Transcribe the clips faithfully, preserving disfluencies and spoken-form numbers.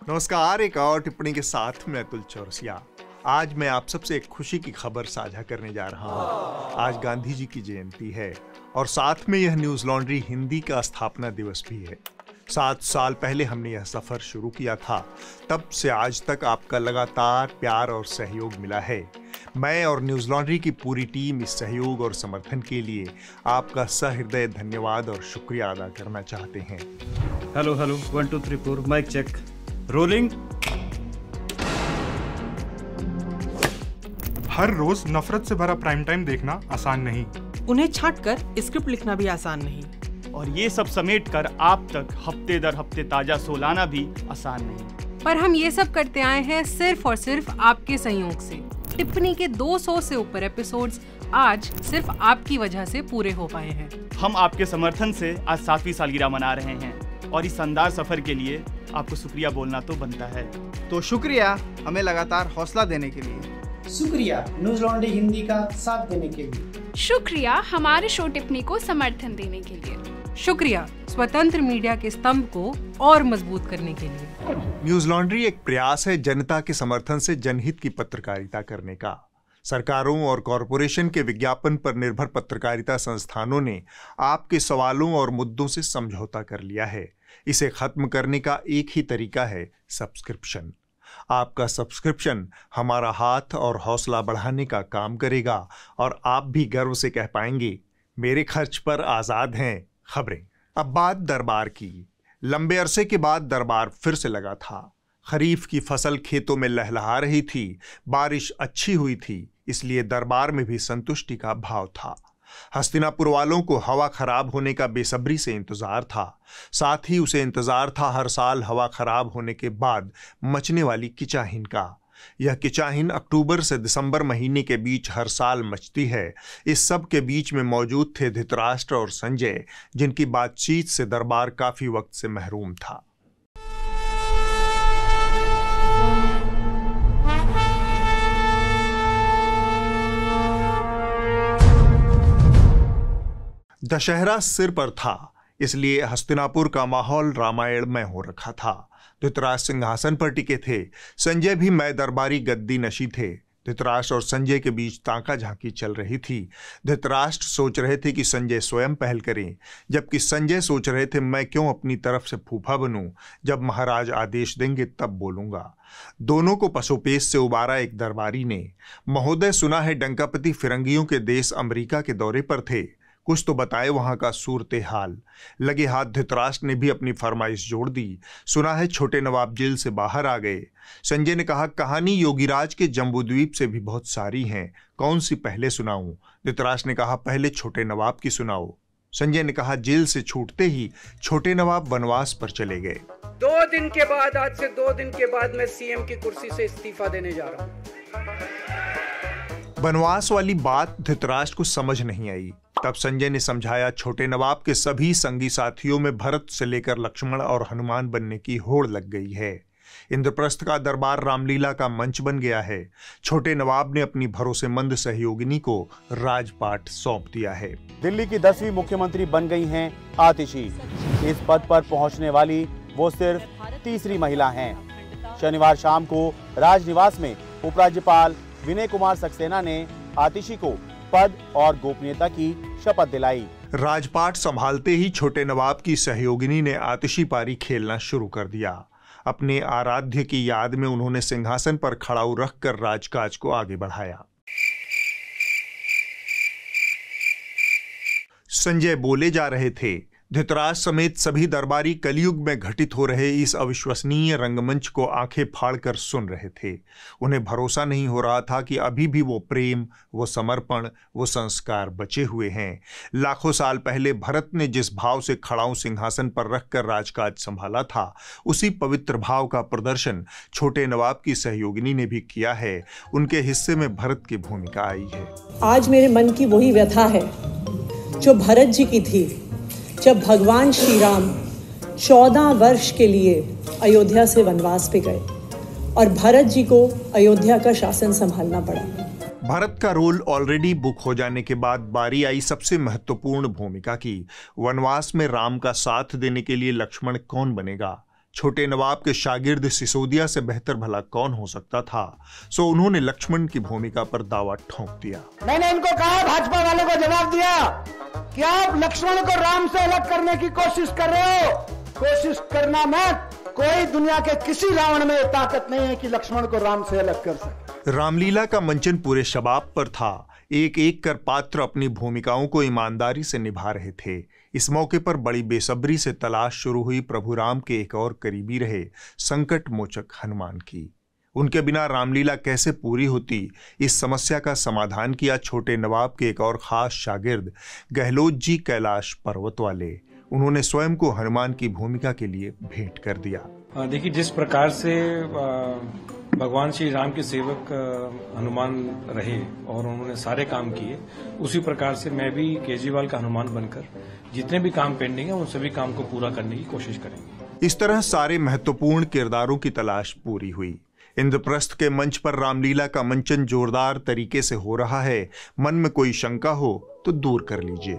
नमस्कार, एक और टिप्पणी के साथ मैं अतुल चौरसिया। आज मैं आप सबसे एक खुशी की खबर साझा करने जा रहा हूँ। आज गांधी जी की जयंती है और साथ में यह न्यूज लॉन्ड्री हिंदी का स्थापना दिवस भी है। सात साल पहले हमने यह सफर शुरू किया था। तब से आज तक आपका लगातार प्यार और सहयोग मिला है। मैं और न्यूज लॉन्ड्री की पूरी टीम इस सहयोग और समर्थन के लिए आपका सहृदय धन्यवाद और शुक्रिया अदा करना चाहते हैं। Hello hello one two three four mic check rolling. हर रोज नफरत से भरा प्राइम टाइम देखना आसान नहीं, उन्हें छांटकर स्क्रिप्ट लिखना भी आसान नहीं, और ये सब समेट कर आप तक हफ्ते दर हफ्ते ताजा शो लाना भी आसान नहीं। पर हम ये सब करते आए हैं सिर्फ और सिर्फ आपके सहयोग से। टिप्पणी के दो सौ से ऊपर एपिसोड्स आज सिर्फ आपकी वजह से पूरे हो पाए हैं। हम आपके समर्थन से आज सातवीं सालगिरह मना रहे हैं और इस शानदार सफर के लिए आपको शुक्रिया बोलना तो बनता है। तो शुक्रिया हमें लगातार हौसला देने के लिए, शुक्रिया न्यूज लॉन्ड्री हिंदी का साथ देने के लिए, शुक्रिया हमारे शो टिप्पणी को समर्थन देने के लिए, शुक्रिया स्वतंत्र मीडिया के स्तंभ को और मजबूत करने के लिए। न्यूज लॉन्ड्री एक प्रयास है जनता के समर्थन से जनहित की पत्रकारिता करने का। सरकारों और कॉरपोरेशन के विज्ञापन पर निर्भर पत्रकारिता संस्थानों ने आपके सवालों और मुद्दों से समझौता कर लिया है। इसे खत्म करने का एक ही तरीका है सब्सक्रिप्शन। आपका सब्सक्रिप्शन हमारा हाथ और हौसला बढ़ाने का काम करेगा और आप भी गर्व से कह पाएंगे, मेरे खर्च पर आजाद हैं खबरें। अब बात दरबार की। लंबे अरसे के बाद दरबार फिर से लगा था। खरीफ की फसल खेतों में लहलहा रही थी, बारिश अच्छी हुई थी, इसलिए दरबार में भी संतुष्टि का भाव था। हस्तिनापुर वालों को हवा खराब होने का बेसब्री से इंतजार था। साथ ही उसे इंतजार था हर साल हवा खराब होने के बाद मचने वाली किचाहिन का। यह किचाहिन अक्टूबर से दिसंबर महीने के बीच हर साल मचती है। इस सब के बीच में मौजूद थे धृतराष्ट्र और संजय, जिनकी बातचीत से दरबार काफी वक्त से महरूम था। दशहरा सिर पर था, इसलिए हस्तिनापुर का माहौल रामायणमय हो रखा था। धृतराष्ट्र सिंहासन पर टिके थे, संजय भी मैं दरबारी गद्दी नशी थे। धृतराष्ट्र और संजय के बीच ताका झांकी चल रही थी। धृतराष्ट्र सोच रहे थे कि संजय स्वयं पहल करें, जबकि संजय सोच रहे थे मैं क्यों अपनी तरफ से फूफा बनूं, जब महाराज आदेश देंगे तब बोलूंगा। दोनों को पसोपेश से उबारा एक दरबारी ने। महोदय, सुना है डंकापति फिरंगियों के देश अमेरिका के दौरे पर थे, कुछ तो बताए वहां का सूरते हाल। लगे हाथ धृतराष्ट्र ने भी अपनी फरमाइश जोड़ दी। सुना है छोटे नवाब जेल से बाहर आ गए। संजय ने कहा, कहानी योगीराज के जम्बूद्वीप से भी बहुत सारी हैं, कौन सी पहले सुनाऊं? धृतराष्ट्र ने कहा, पहले छोटे नवाब की सुनाओ। संजय ने कहा, जेल से छूटते ही छोटे नवाब वनवास पर चले गए। दो दिन के बाद, आज से दो दिन के बाद मैं सीएम की कुर्सी से इस्तीफा देने जा रहा हूं। वनवास वाली बात धृतराष्ट्र को समझ नहीं आई। तब संजय ने समझाया, छोटे नवाब के सभी संगी साथियों में भरत से लेकर लक्ष्मण और हनुमान बनने की होड़ लग गई है। इंद्रप्रस्थ का दरबार रामलीला का मंच बन गया है। छोटे नवाब ने अपनी भरोसेमंद सहयोगिनी को राजपाट सौंप दिया है। दिल्ली की दसवीं मुख्यमंत्री बन गई हैं आतिशी। इस पद पर पहुंचने वाली वो सिर्फ तीसरी महिला हैं। शनिवार शाम को राजनिवास में उपराज्यपाल विनय कुमार सक्सेना ने आतिशी को पद और गोपनीयता की शपथ दिलाई। राजपाट संभालते ही छोटे नवाब की सहयोगिनी ने आतिशी पारी खेलना शुरू कर दिया। अपने आराध्य की याद में उन्होंने सिंहासन पर खड़ाऊ रखकर राजकाज को आगे बढ़ाया। संजय बोले जा रहे थे। धृतराष्ट्र समेत सभी दरबारी कलयुग में घटित हो रहे इस अविश्वसनीय रंगमंच को आंखें फाड़कर सुन रहे थे। उन्हें भरोसा नहीं हो रहा था कि अभी भी वो प्रेम, वो समर्पण, वो संस्कार बचे हुए हैं। लाखों साल पहले भरत ने जिस भाव से खड़ाऊ सिंहासन पर रखकर राजकाज संभाला था, उसी पवित्र भाव का प्रदर्शन छोटे नवाब की सहयोगिनी ने भी किया है। उनके हिस्से में भरत की भूमिका आई है। आज मेरे मन की वही व्यथा है जो भरत जी की थी, जब भगवान श्री राम चौदह वर्ष के लिए अयोध्या से वनवास पे गए और भरत जी को अयोध्या का शासन संभालना पड़ा। भरत का रोल ऑलरेडी बुक हो जाने के बाद बारी आई सबसे महत्वपूर्ण भूमिका की। वनवास में राम का साथ देने के लिए लक्ष्मण कौन बनेगा? छोटे नवाब के शागिर्द सिसोदिया से बेहतर भला कौन हो सकता था, सो उन्होंने लक्ष्मण की भूमिका पर दावा ठोंक दिया। मैंने इनको कहा, भाजपा वालों को जवाब दिया कि आप लक्ष्मण को राम से अलग करने की कोशिश कर रहे हो। कोशिश करना मत, कोई दुनिया के किसी रावण में ताकत नहीं है कि लक्ष्मण को राम से अलग कर सके। रामलीला का मंचन पूरे शबाब पर था। एक एक कर पात्र अपनी भूमिकाओं को ईमानदारी से निभा रहे थे। इस मौके पर बड़ी बेसब्री से तलाश शुरू हुई प्रभु राम के एक और करीबी रहे संकट मोचक हनुमान की। उनके बिना रामलीला कैसे पूरी होती, इस समस्या का समाधान किया छोटे नवाब के एक और खास शागिर्द गहलोत जी कैलाश पर्वत वाले। उन्होंने स्वयं को हनुमान की भूमिका के लिए भेंट कर दिया। देखिए, जिस प्रकार से भगवान श्री राम के सेवक हनुमान रहे और उन्होंने सारे काम किए, उसी प्रकार से मैं भी केजरीवाल का हनुमान बनकर जितने भी काम पेंडिंग है उन सभी काम को पूरा करने की कोशिश करेंगे। इस तरह सारे महत्वपूर्ण किरदारों की तलाश पूरी हुई। इंद्रप्रस्थ के मंच पर रामलीला का मंचन जोरदार तरीके से हो रहा है। मन में कोई शंका हो तो दूर कर लीजिए।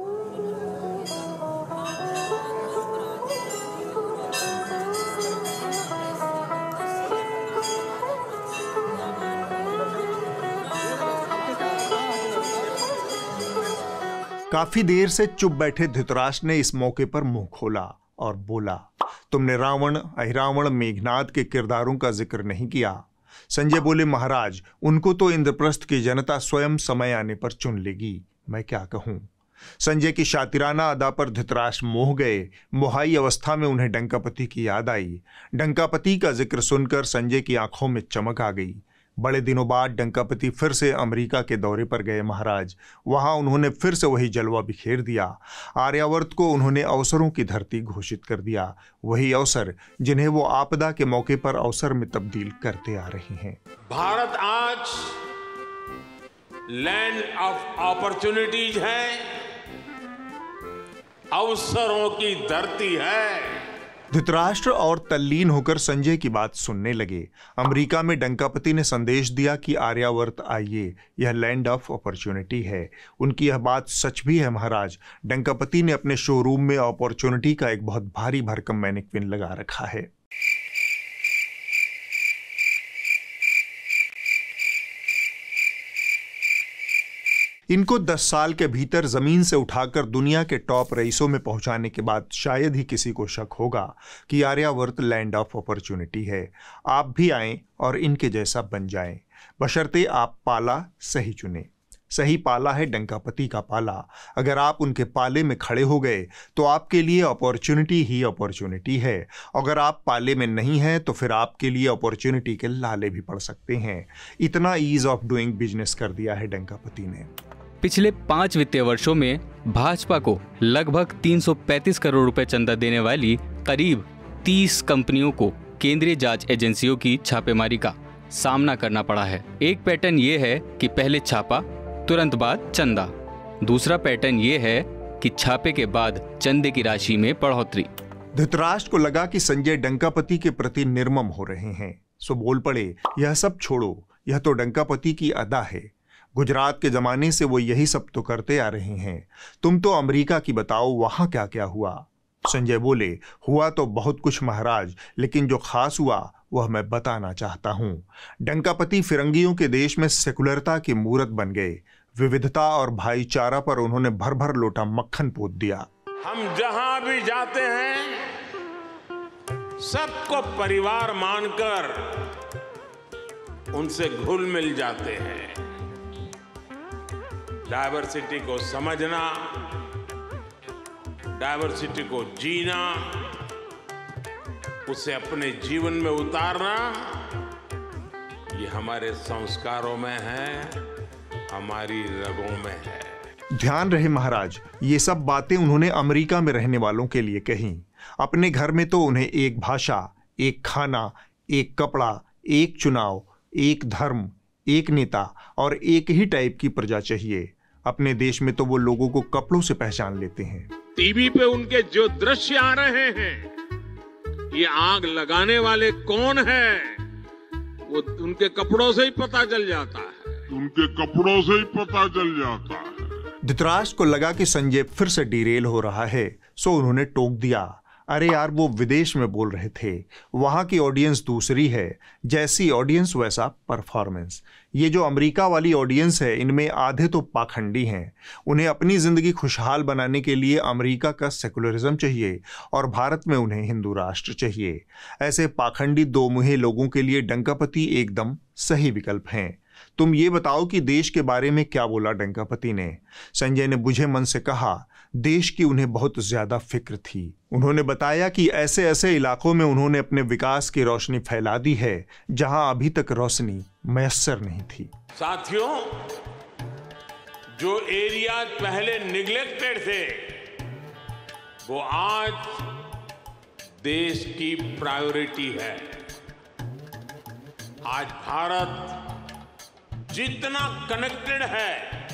काफी देर से चुप बैठे धृतराष्ट्र ने इस मौके पर मुंह खोला और बोला, तुमने रावण, अहिरावण, मेघनाद के किरदारों का जिक्र नहीं किया। संजय बोले, महाराज, उनको तो इंद्रप्रस्थ की जनता स्वयं समय आने पर चुन लेगी, मैं क्या कहूं। संजय की शातिराना अदा पर धृतराष्ट्र मोह गए। मोहाई अवस्था में उन्हें डंकापति की याद आई। डंकापति का जिक्र सुनकर संजय की आंखों में चमक आ गई। बड़े दिनों बाद डंकापति फिर से अमेरिका के दौरे पर गए महाराज। वहां उन्होंने फिर से वही जलवा बिखेर दिया। आर्यावर्त को उन्होंने अवसरों की धरती घोषित कर दिया, वही अवसर जिन्हें वो आपदा के मौके पर अवसर में तब्दील करते आ रही हैं। भारत आज लैंड ऑफ अपॉर्चुनिटीज है, अवसरों की धरती है। धृतराष्ट्र और तल्लीन होकर संजय की बात सुनने लगे। अमेरिका में डंकापति ने संदेश दिया कि आर्यावर्त आइए, यह लैंड ऑफ अपॉर्चुनिटी है। उनकी यह बात सच भी है महाराज। डंकापति ने अपने शोरूम में अपॉर्चुनिटी का एक बहुत भारी भरकम मैनिक्विन लगा रखा है। इनको दस साल के भीतर जमीन से उठाकर दुनिया के टॉप रईसों में पहुंचाने के बाद शायद ही किसी को शक होगा कि आर्यावर्त लैंड ऑफ अपॉर्चुनिटी है। आप भी आएं और इनके जैसा बन जाएं, बशर्ते आप पाला सही चुने। सही पाला है डंकापति का पाला। अगर आप उनके पाले में खड़े हो गए तो आपके लिए अपॉर्चुनिटी ही अपॉर्चुनिटी है। अगर आप पाले में नहीं हैं तो फिर आपके लिए अपॉर्चुनिटी के लाले भी पड़ सकते हैं। इतना ईज ऑफ डूइंग बिजनेस कर दिया है डंकापति ने। पिछले पांच वित्तीय वर्षों में भाजपा को लगभग तीन सौ पैंतीस करोड़ रुपए चंदा देने वाली करीब तीस कंपनियों को केंद्रीय जांच एजेंसियों की छापेमारी का सामना करना पड़ा है। एक पैटर्न ये है कि पहले छापा, तुरंत बाद चंदा। दूसरा पैटर्न ये है कि छापे के बाद चंदे की राशि में बढ़ोतरी। धृतराष्ट्र को लगा कि संजय डंकापति के प्रति निर्मम हो रहे हैं, सो बोल पड़े, यह सब छोड़ो, यह तो डंकापति की अदा है। गुजरात के जमाने से वो यही सब तो करते आ रहे हैं। तुम तो अमेरिका की बताओ, वहां क्या क्या हुआ। संजय बोले, हुआ तो बहुत कुछ महाराज, लेकिन जो खास हुआ वह मैं बताना चाहता हूं। डंकापति फिरंगियों के देश में सेकुलरता की मूरत बन गए। विविधता और भाईचारा पर उन्होंने भर भर लोटा मक्खन पोत दिया। हम जहां भी जाते हैं सबको परिवार मानकर उनसे घुल मिल जाते हैं। डायवर्सिटी को समझना, डायवर्सिटी को जीना, उसे अपने जीवन में उतारना, ये हमारे संस्कारों में है, हमारी रगों में है। ध्यान रहे महाराज, ये सब बातें उन्होंने अमेरिका में रहने वालों के लिए कहीं। अपने घर में तो उन्हें एक भाषा, एक खाना, एक कपड़ा, एक चुनाव, एक धर्म, एक नेता और एक ही टाइप की प्रजा चाहिए। अपने देश में तो वो लोगों को कपड़ों से पहचान लेते हैं। टीवी पे उनके जो दृश्य आ रहे हैं, ये आग लगाने वाले कौन हैं, वो उनके कपड़ों से ही पता चल जाता है। उनके कपड़ों से ही पता चल जाता है। धृतराष्ट्र को लगा कि संजय फिर से डिरेल हो रहा है, सो उन्होंने टोक दिया, अरे यार, वो विदेश में बोल रहे थे, वहाँ की ऑडियंस दूसरी है, जैसी ऑडियंस वैसा परफॉर्मेंस। ये जो अमेरिका वाली ऑडियंस है, इनमें आधे तो पाखंडी हैं। उन्हें अपनी ज़िंदगी खुशहाल बनाने के लिए अमेरिका का सेकुलरिज्म चाहिए और भारत में उन्हें हिंदू राष्ट्र चाहिए। ऐसे पाखंडी दो मुहे लोगों के लिए डंकापति एकदम सही विकल्प हैं। तुम ये बताओ कि देश के बारे में क्या बोला डंकापति ने। संजय ने बुझे मन से कहा, देश की उन्हें बहुत ज्यादा फिक्र थी। उन्होंने बताया कि ऐसे ऐसे इलाकों में उन्होंने अपने विकास की रोशनी फैला दी है जहां अभी तक रोशनी मैसर नहीं थी। साथियों, जो एरिया पहले निग्लेक्टेड थे, वो आज देश की प्रायोरिटी है। आज भारत जितना कनेक्टेड है,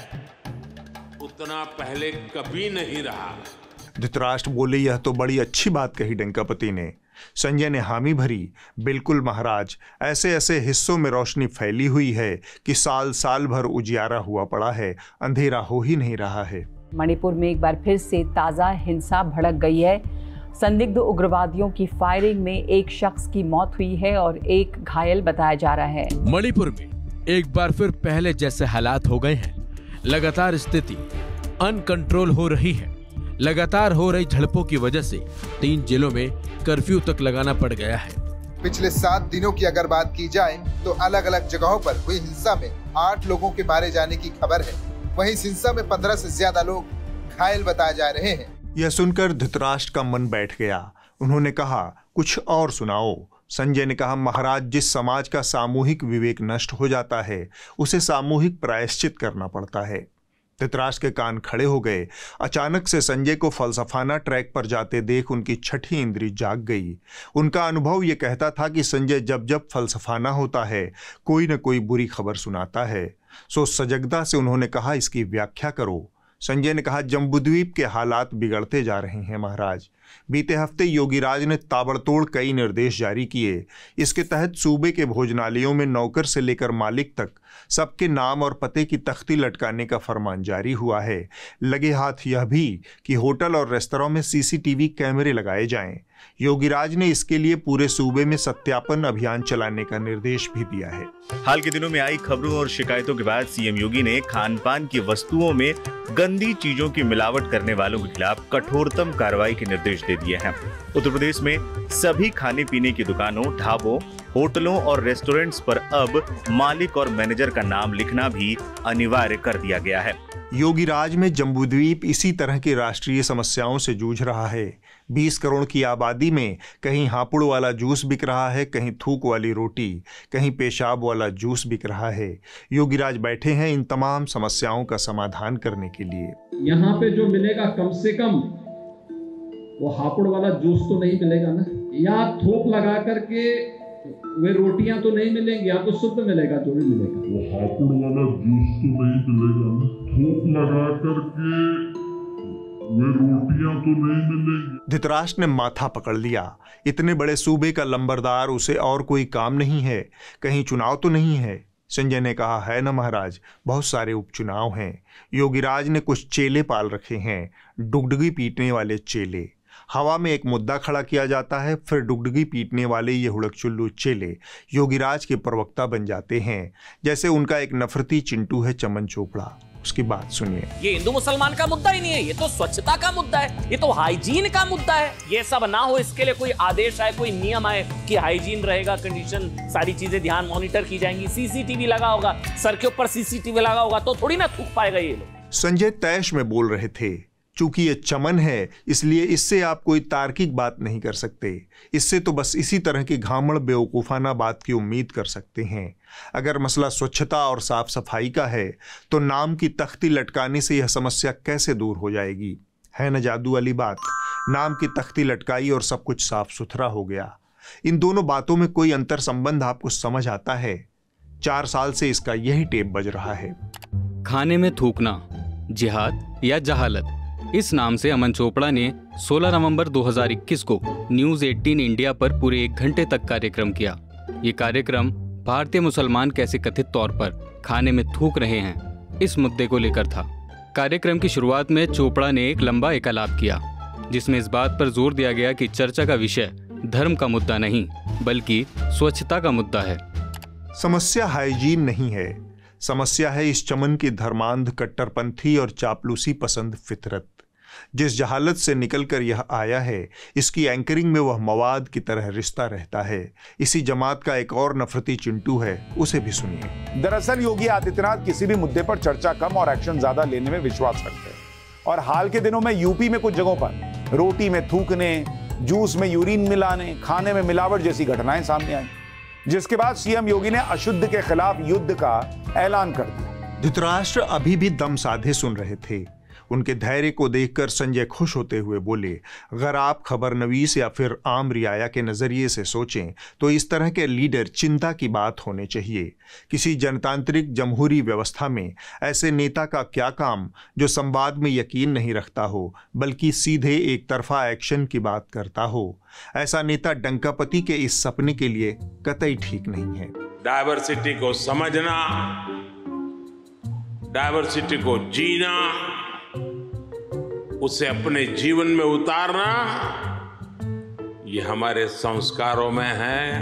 उतना पहले कभी नहीं रहा। धृतराष्ट्र बोले, यह तो बड़ी अच्छी बात कही डंकापति ने। संजय ने हामी भरी, बिल्कुल महाराज, ऐसे ऐसे हिस्सों में रोशनी फैली हुई है कि साल साल भर उजियारा हुआ पड़ा है, अंधेरा हो ही नहीं रहा है। मणिपुर में एक बार फिर से ताजा हिंसा भड़क गई है। संदिग्ध उग्रवादियों की फायरिंग में एक शख्स की मौत हुई है और एक घायल बताया जा रहा है। मणिपुर में एक बार फिर पहले जैसे हालात हो गए हैं। लगातार स्थिति अनकंट्रोल हो रही है। लगातार हो रही झड़पों की वजह से तीन जिलों में कर्फ्यू तक लगाना पड़ गया है। पिछले सात दिनों की अगर बात की जाए तो अलग अलग जगहों पर हुई हिंसा में आठ लोगों के मारे जाने की खबर है। वहीं इस हिंसा में पंद्रह से ज्यादा लोग घायल बताए जा रहे हैं। यह सुनकर धृतराष्ट्र का मन बैठ गया। उन्होंने कहा, कुछ और सुनाओ। संजय ने कहा, महाराज, जिस समाज का सामूहिक विवेक नष्ट हो जाता है, उसे सामूहिक प्रायश्चित करना पड़ता है। धृतराष्ट्र के कान खड़े हो गए। अचानक से संजय को फलसफाना ट्रैक पर जाते देख उनकी छठी इंद्री जाग गई। उनका अनुभव ये कहता था कि संजय जब जब फलसफाना होता है, कोई न कोई बुरी खबर सुनाता है। सो सजगता से उन्होंने कहा, इसकी व्याख्या करो। संजय ने कहा, जम्बूद्वीप के हालात बिगड़ते जा रहे हैं महाराज। बीते हफ्ते योगीराज ने ताबड़तोड़ कई निर्देश जारी किए। इसके तहत सूबे के भोजनालयों में नौकर से लेकर मालिक तक सबके नाम और पते की तख्ती लटकाने का फरमान जारी हुआ है। लगे हाथ यह भी कि होटल और रेस्तरां में सीसीटीवी कैमरे लगाए जाएं। योगीराज ने इसके लिए पूरे सूबे में सत्यापन अभियान चलाने का निर्देश भी दिया है। हाल के दिनों में आई खबरों और शिकायतों के बाद सीएम योगी ने खान पान की वस्तुओं में गंदी चीजों की मिलावट करने वालों के खिलाफ कठोरतम कार्रवाई के निर्देश दे दिए हैं। उत्तर प्रदेश में सभी खाने पीने की दुकानों, ढाबों, होटलों और रेस्टोरेंट्स पर अब मालिक और मैनेजर का नाम लिखना भी अनिवार्य कर दिया गया है। योगीराज में जम्बूद्वीप इसी तरह की राष्ट्रीय समस्याओं से जूझ रहा है। बीस करोड़ की आबादी में कहीं हापुड़ वाला जूस बिक रहा है, कहीं थूक वाली रोटी, कहीं पेशाब वाला जूस बिक रहा है। योगीराज बैठे हैं इन तमाम समस्याओं का समाधान करने के लिए। यहाँ पे जो मिलेगा कम से कम वो हापुड़ वाला जूस तो नहीं मिलेगा ना, या थूक लगा करके वे रोटियां तो नहीं मिलेंगी, या तो शुद्ध मिलेगा जो भी मिलेगा। वो हापुड़ वाला जूस तो नहीं मिलेगा ना, थूक लगा करके वे रोटियां तो नहीं मिलेंगी। धृतराष्ट्र ने माथा पकड़ लिया। इतने बड़े सूबे का लंबरदार, उसे और कोई काम नहीं है? कहीं चुनाव तो नहीं है? संजय ने कहा, है ना महाराज, बहुत सारे उपचुनाव हैं। योगीराज ने कुछ चेले पाल रखे हैं, डुगडुगी पीटने वाले चेले। हवा में एक मुद्दा खड़ा किया जाता है, फिर डुगडुगी पीटने वाले ये हुड़कचुल्लू चेले योगीराज के प्रवक्ता बन जाते हैं। जैसे उनका एक नफरती चिंटू है, चमन चोपड़ा। उसकी बात सुनिए। ये हिंदू मुसलमान का मुद्दा ही नहीं है, ये तो स्वच्छता का मुद्दा है, ये तो हाइजीन का मुद्दा है। ये सब ना हो इसके लिए कोई आदेश आए, कोई नियम आए कि हाइजीन रहेगा, कंडीशन, सारी चीजें ध्यान मॉनिटर की जाएंगी, सीसीटीवी लगा होगा, सर के ऊपर सीसीटीवी लगा होगा, तो थोड़ी ना थूक पाएगा ये लोग। संजय तैश में बोल रहे थे। चूंकि ये चमन है, इसलिए इससे आप कोई तार्किक बात नहीं कर सकते। इससे तो बस इसी तरह की घामड़ बेवकूफ़ाना बात की उम्मीद कर सकते हैं। अगर मसला स्वच्छता और साफ सफाई का है, तो नाम की तख्ती लटकाने से यह समस्या कैसे दूर हो जाएगी? है न जादू वाली बात? नाम की तख्ती लटकाई और सब कुछ साफ सुथरा हो गया। इन दोनों बातों में कोई अंतर संबंध आपको समझ आता है? चार साल से इसका यही टेप बज रहा है। खाने में थूकना, जिहाद या जहालत, इस नाम से अमन चोपड़ा ने सोलह नवंबर दो हज़ार इक्कीस को न्यूज अठारह इंडिया पर पूरे एक घंटे तक कार्यक्रम किया। ये कार्यक्रम भारतीय मुसलमान कैसे कथित तौर पर खाने में थूक रहे हैं, इस मुद्दे को लेकर था। कार्यक्रम की शुरुआत में चोपड़ा ने एक लंबा एकलाप किया। जिसमें इस बात पर जोर दिया गया कि चर्चा का विषय धर्म का मुद्दा नहीं बल्कि स्वच्छता का मुद्दा है। समस्या हाइजीन नहीं है, समस्या है इस चमन की धर्मांध कट्टरपंथी और चापलूसी पसंद फितरत। जिस जहालत से निकलकर यह आया है, इसकी एंकरिंग में वह मवाद की तरह रिश्ता रहता है। इसी जमात का एक और नफरती चिंटू है, उसे भी सुनिए। दरअसल योगी आदित्यनाथ किसी भी मुद्दे पर चर्चा कम और एक्शन ज्यादा लेने में विश्वास रखते हैं, और हाल के दिनों में यूपी में कुछ जगहों पर रोटी में थूकने, जूस में यूरिन मिलाने, खाने में मिलावट जैसी घटनाएं सामने आई, जिसके बाद सीएम योगी ने अशुद्ध के खिलाफ युद्ध का ऐलान कर दिया। धृतराष्ट्र अभी भी दम साधे सुन रहे थे। उनके धैर्य को देखकर संजय खुश होते हुए बोले, अगर आप खबरनवीस या फिर आम रियाया के नजरिए से सोचें तो इस तरह के लीडर चिंता की बात होने चाहिए। किसी जनतांत्रिक जमहूरी व्यवस्था में ऐसे नेता का क्या काम जो संवाद में यकीन नहीं रखता हो बल्कि सीधे एक तरफा एक्शन की बात करता हो। ऐसा नेता डंकापति के इस सपने के लिए कतई ठीक नहीं है। डायवर्सिटी को समझना, डायवर्सिटी को जीना, उसे अपने जीवन में उतारना, ये हमारे संस्कारों में है,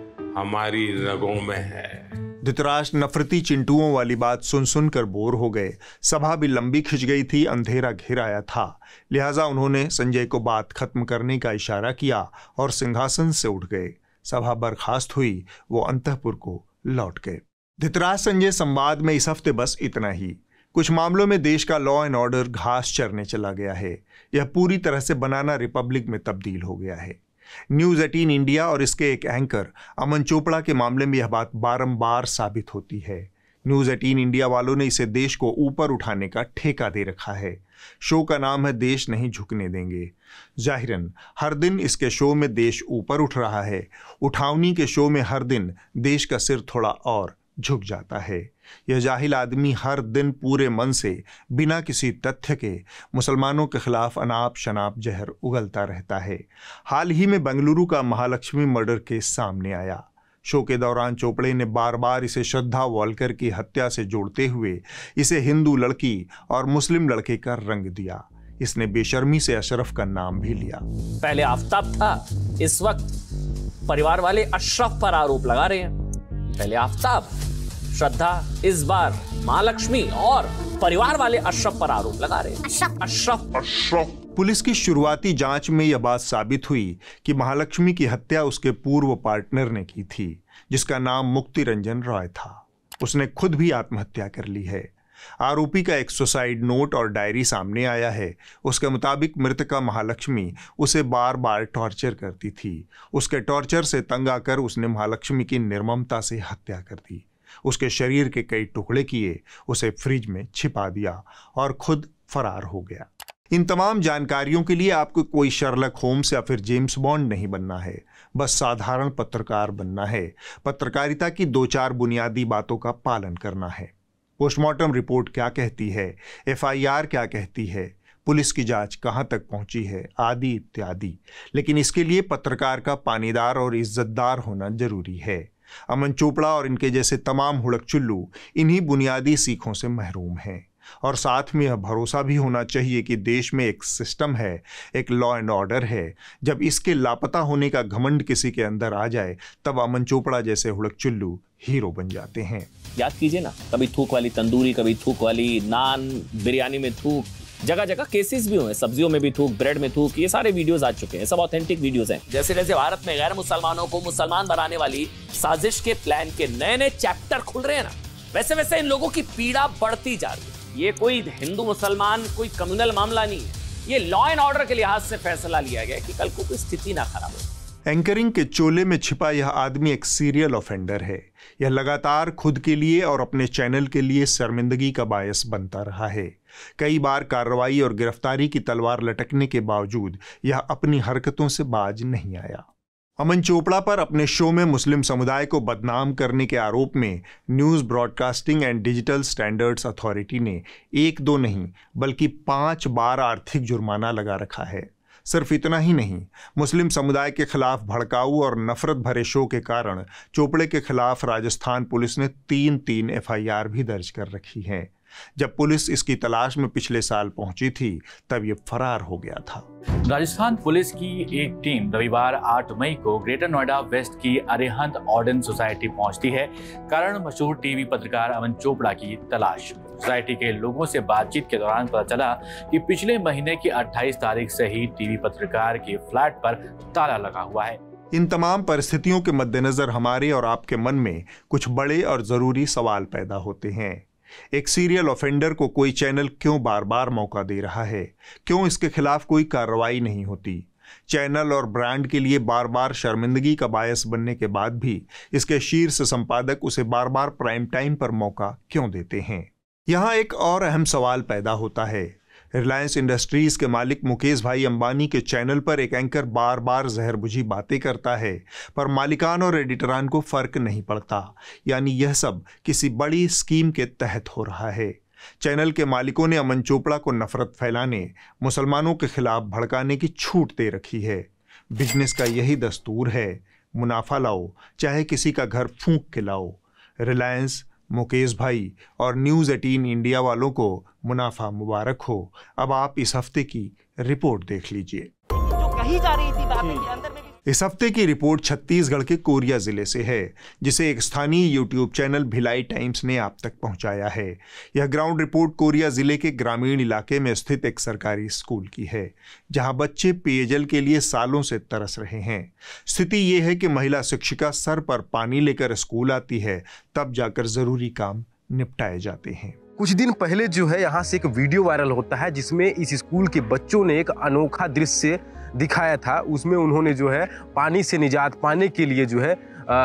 हमारी रगों में है। धृतराष्ट्र नफरती चिंटुओं वाली बात सुन सुनकर बोर हो गए। सभा भी लंबी खिंच गई थी, अंधेरा घिर आया था। लिहाजा उन्होंने संजय को बात खत्म करने का इशारा किया और सिंहासन से उठ गए। सभा बर्खास्त हुई, वो अंतःपुर को लौट गए। धृतराष्ट्र संजय संवाद में इस हफ्ते बस इतना ही। कुछ मामलों में देश का लॉ एंड ऑर्डर घास चरने चला गया है। यह पूरी तरह से बनाना रिपब्लिक में तब्दील हो गया है। न्यूज एटीन इंडिया और इसके एक एंकर अमन चोपड़ा के मामले में यह बात बारंबार साबित होती है। न्यूज एटीन इंडिया वालों ने इसे देश को ऊपर उठाने का ठेका दे रखा है। शो का नाम है देश नहीं झुकने देंगे। जाहिरन हर दिन इसके शो में देश ऊपर उठ रहा है। उठावनी के शो में हर दिन देश का सिर थोड़ा और झुक जाता है। यह जाहिल आदमी हर दिन पूरे मन से बिना किसी तथ्य के मुसलमानों के खिलाफ अनाप शनाप जहर उगलता रहता है। हाल ही में बेंगलुरु का महालक्ष्मी मर्डर केस सामने आया। शो के दौरान चोपड़े ने बार बार इसे श्रद्धा वॉलकर की हत्या से जोड़ते हुए इसे हिंदू लड़की और मुस्लिम लड़के का रंग दिया। इसने बेशर्मी से अशरफ का नाम भी लिया। पहले आफ्ताब था, इस वक्त परिवार वाले अशरफ पर आरोप लगा रहे हैं। पहले आफ्ताब, श्रद्धा, इस बार महालक्ष्मी और परिवार वाले अशरफ पर आरोप लगा रहे हैं। अशरफ अशरफ अशरफ पुलिस की शुरुआती जांच में यह बात साबित हुई कि महालक्ष्मी की हत्या उसके पूर्व पार्टनर ने की थी, जिसका नाम मुक्ति रंजन रॉय था। उसने खुद भी आत्महत्या कर ली है। आरोपी का एक सुसाइड नोट और डायरी सामने आया है। उसके मुताबिक मृतका महालक्ष्मी उसे बार बार टॉर्चर करती थी। उसके टॉर्चर से तंग आकर उसने महालक्ष्मी की निर्ममता से हत्या कर दी। उसके शरीर के कई टुकड़े किए, उसे फ्रिज में छिपा दिया और खुद फरार हो गया। इन तमाम जानकारियों के लिए आपको कोई शर्लक होम्स या फिर जेम्स बॉन्ड नहीं बनना है, बस साधारण पत्रकार बनना है। पत्रकारिता की दो चार बुनियादी बातों का पालन करना है। पोस्टमार्टम रिपोर्ट क्या कहती है, एफ आई आर क्या कहती है, पुलिस की जांच कहां तक पहुंची है, आदि इत्यादि। लेकिन इसके लिए पत्रकार का पानीदार और इज्जतदार होना जरूरी है। अमन चोपड़ा और इनके जैसे तमाम हुड़कचुल्लू इन्हीं बुनियादी सीखों से महरूम हैं। और साथ में यह भरोसा भी होना चाहिए कि देश में एक सिस्टम है, एक लॉ एंड ऑर्डर है। जब इसके लापता होने का घमंड किसी के अंदर आ जाए तब अमन चोपड़ा जैसे हुड़कचुल्लू हीरो बन जाते हैं। याद कीजिए ना, कभी थूक वाली तंदूरी, कभी थूक वाली नान, बिरयानी में थूक, जगह जगह केसेस भी हुए, सब्जियों में भी थूक, ब्रेड में थूक, ये सारे वीडियोस आ चुके हैं। सब ऑथेंटिक वीडियोस हैं। जैसे जैसे भारत में गैर मुसलमानों को मुसलमान बनाने वाली साजिश के प्लान के नए नए चैप्टर खुल रहे हैं ना, वैसे वैसे इन लोगों की पीड़ा बढ़ती जा रही है। ये कोई हिंदू मुसलमान कोई कम्युनल मामला नहीं है, ये लॉ एंड ऑर्डर के लिहाज से फैसला लिया गया कि कल को कोई स्थिति ना खराब हो। एंकरिंग के चोले में छिपा यह आदमी एक सीरियल ऑफेंडर है। यह लगातार खुद के लिए और अपने चैनल के लिए शर्मिंदगी का बायस बनता रहा है। कई बार कार्रवाई और गिरफ्तारी की तलवार लटकने के बावजूद यह अपनी हरकतों से बाज नहीं आया। अमन चोपड़ा पर अपने शो में मुस्लिम समुदाय को बदनाम करने के आरोप में news broadcasting and digital standards authority ने एक दो नहीं बल्कि पांच बार आर्थिक जुर्माना लगा रखा है। सिर्फ इतना ही नहीं, मुस्लिम समुदाय के खिलाफ भड़काऊ और नफरत भरे शो के कारण चोपड़े के खिलाफ राजस्थान पुलिस ने तीन तीन एफ आई आर भी दर्ज कर रखी है। जब पुलिस इसकी तलाश में पिछले साल पहुंची थी तब ये फरार हो गया था। राजस्थान पुलिस की एक टीम रविवार आठ मई को ग्रेटर नोएडा वेस्ट की अरिहंत ऑर्डन सोसाइटी पहुंचती है कारण मशहूर टीवी पत्रकार अमन चोपड़ा की तलाश। सोसाइटी के लोगों से बातचीत के दौरान पता चला कि पिछले महीने की अट्ठाईस तारीख से ही टीवी पत्रकार के फ्लैट पर ताला लगा हुआ है। इन तमाम परिस्थितियों के मद्देनजर हमारे और आपके मन में कुछ बड़े और जरूरी सवाल पैदा होते हैं। एक सीरियल ऑफेंडर को कोई चैनल क्यों बार बार मौका दे रहा है? क्यों इसके खिलाफ कोई कार्रवाई नहीं होती? चैनल और ब्रांड के लिए बार बार शर्मिंदगी का बायस बनने के बाद भी इसके शीर्ष संपादक उसे बार बार प्राइम टाइम पर मौका क्यों देते हैं? यहाँ एक और अहम सवाल पैदा होता है। रिलायंस इंडस्ट्रीज के मालिक मुकेश भाई अंबानी के चैनल पर एक एंकर बार बार जहरबुझी बातें करता है, पर मालिकान और एडिटरान को फर्क नहीं पड़ता, यानी यह सब किसी बड़ी स्कीम के तहत हो रहा है। चैनल के मालिकों ने अमन चोपड़ा को नफरत फैलाने, मुसलमानों के खिलाफ भड़काने की छूट दे रखी है। बिजनेस का यही दस्तूर है, मुनाफा लाओ चाहे किसी का घर फूंक के लाओ। रिलायंस, मुकेश भाई और न्यूज़ एटीन इंडिया वालों को मुनाफा मुबारक हो। अब आप इस हफ्ते की रिपोर्ट देख लीजिए। जो कही जा रही थी बातें के अंदर में भी। इस हफ्ते की रिपोर्ट छत्तीसगढ़ के कोरिया जिले से है, जिसे एक स्थानीय यूट्यूब चैनल भिलाई टाइम्स ने आप तक पहुंचाया है। यह ग्राउंड रिपोर्ट कोरिया जिले के ग्रामीण इलाके में स्थित एक सरकारी स्कूल की है, जहां बच्चे पेयजल के लिए सालों से तरस रहे हैं। स्थिति ये है कि महिला शिक्षिका सर पर पानी लेकर स्कूल आती है, तब जाकर जरूरी काम निपटाए जाते हैं। कुछ दिन पहले जो है यहाँ से एक वीडियो वायरल होता है जिसमें इस स्कूल के बच्चों ने एक अनोखा दृश्य दिखाया था। उसमें उन्होंने जो है पानी से निजात पाने के लिए जो है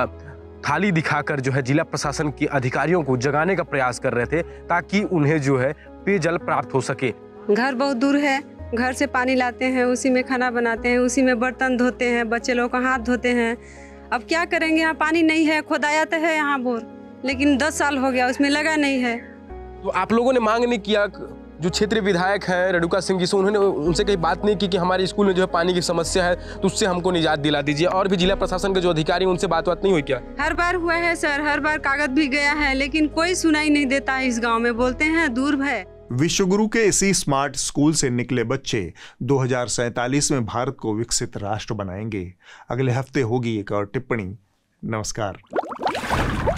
थाली दिखाकर जो है जिला प्रशासन के अधिकारियों को जगाने का प्रयास कर रहे थे ताकि उन्हें जो है पेयजल प्राप्त हो सके। घर बहुत दूर है, घर से पानी लाते हैं, उसी में खाना बनाते हैं, उसी में बर्तन धोते हैं, बच्चे लोग का हाथ धोते हैं। अब क्या करेंगे, यहाँ पानी नहीं है। खुदाया तो है यहाँ बोर, लेकिन दस साल हो गया उसमें लगा नहीं है। तो आप लोगों ने मांग नहीं किया? जो क्षेत्रीय विधायक हैं रेणुका सिंह जी से, उन्होंने उनसे कहीं बात नहीं की कि हमारे स्कूल में जो है पानी की समस्या है तो उससे हमको निजात दिला दीजिए? और भी जिला प्रशासन के जो अधिकारी उनसे बात बात नहीं हुई क्या? हर बार हुआ है सर, हर बार कागज भी गया है, लेकिन कोई सुनाई नहीं देता है। इस गांव में बोलते हैं दूर है। विश्वगुरु के इसी स्मार्ट स्कूल से निकले बच्चे दो हज़ार सैंतालीस में भारत को विकसित राष्ट्र बनाएंगे। अगले हफ्ते होगी एक और टिप्पणी। नमस्कार।